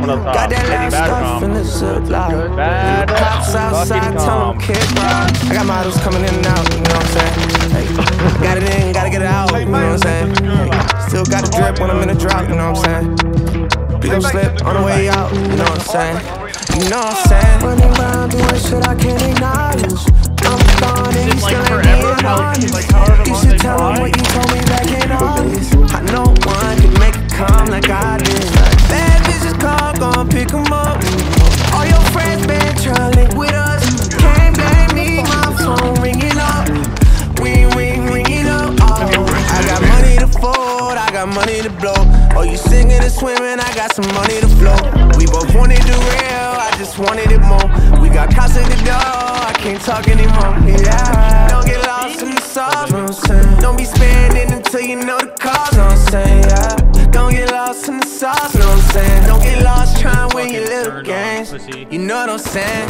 Got that loud stuff in the supply. Cops outside, tell them kick rock. I got models coming in and out, you know what I'm saying? Hey, got it in, gotta get it out, you know what I'm saying? Hey, still got the drip when I'm in a drought, you know what I'm saying? Please don't slip on the way out, you know what I'm saying? You know what I'm saying? Running around doing shit I can't acknowledge. I'm gone and you still ain't being honest. You should tell him what you told me back in August. I know one can make it come like I did. Bad bitches call, gon' pick them up. All your friends been trying with us. Can't blame me, my phone ringing up. Ringing up. Oh, I got money to fold, I got money to blow. Oh, you singing and swimming, I got some money to flow. We both wanted the real, I just wanted it more. We got cops at the door, I can't talk anymore. Yeah, don't get lost in the sauce, know what I'm saying? Don't be spending until you know the cost, know what I'm saying? Yeah, don't get lost in the sauce, know what I'm saying? Don't get lost trying to win your little games. You know what I'm saying?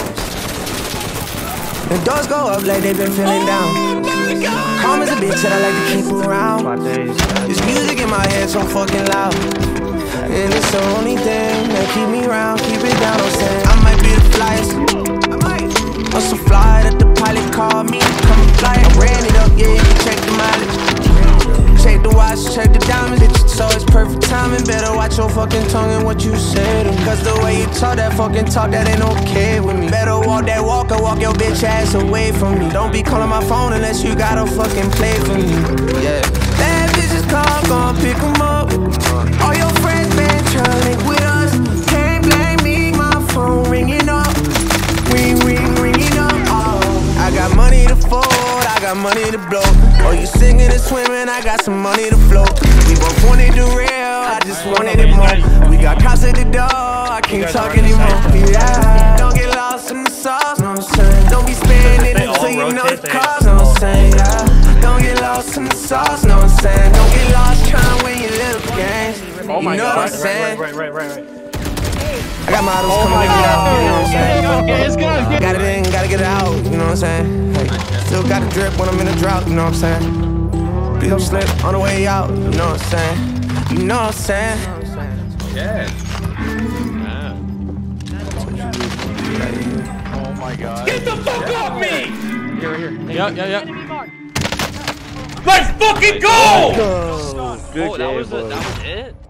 The doors go up like they been feeling down. Calm as a bitch that I like to keep around. This music in my head so fucking loud, and it's the only thing that keep me round, keep it down. I'm saying I might be the flyest. I'm so fly that the pilot called me to come and fly. I ran it up, yeah, you can check the mileage. Check the watch, check the diamonds. So it's perfect timing. Better watch your fucking tongue and what you say to me. Cause the way you talk that fucking talk, that ain't okay with me. Better walk that walk or walk your bitch ass away from me. Don't be calling my phone unless you gotta fucking play for me. Yeah. Bad bitches call, gon' pick them up. All your friends been trying to link with us. Can't blame me, my phone ringing up. Ringing up. Oh, I got money to fold, I got money to blow. Oh, you singing and swimming, I got some money to flow. We both wanted the real, I just wanted it more. We got cops at the door, I can't talk anymore. Yeah, don't get lost in the sauce, know what I'm saying? Don't be spending until you know the cost, know what I'm saying? Yeah, don't get lost in the sauce, know what I'm saying? Don't get lost trying to win your little games. Oh my God, what I'm saying? Right. I got models coming in and out, you know what I'm saying? Get his gun. Got it in, gotta get it out, you know what I'm saying? Hey, still got the drip when I'm in a drought, you know what I'm saying? Please don't slip on the way out, you know what I'm saying? You know what I'm saying? Yeah. Oh my God. Get the fuck off me! Here. Yeah. Let's fucking go! Good that was it.